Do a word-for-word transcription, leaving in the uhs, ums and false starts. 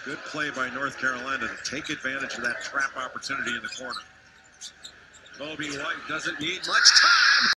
Good play by North Carolina to take advantage of that trap opportunity in the corner. Kobe White doesn't need much time.